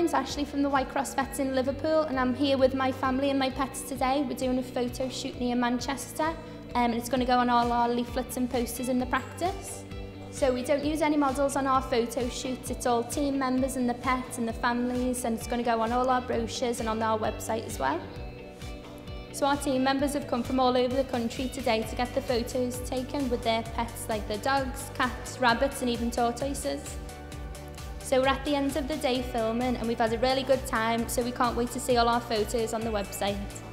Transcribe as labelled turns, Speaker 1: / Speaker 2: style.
Speaker 1: name's Ashley from the White Cross Vets in Liverpool, and I'm here with my family and my pets today. We're doing a photo shoot near Manchester, and it's going to go on all our leaflets and posters in the practice. So we don't use any models on our photo shoots, it's all team members and the pets and the families, and it's going to go on all our brochures and on our website as well. So our team members have come from all over the country today to get the photos taken with their pets, like their dogs, cats, rabbits and even tortoises. So we're at the end of the day filming and we've had a really good time, so we can't wait to see all our photos on the website.